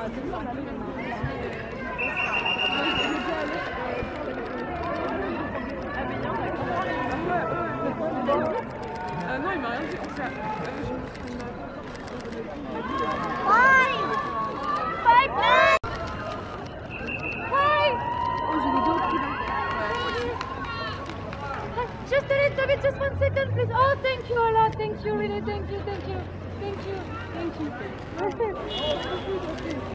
Non, il m'a rien dit. Just a little bit, just 1 second, please. Oh, thank you a lot. Thank you, really. Thank you.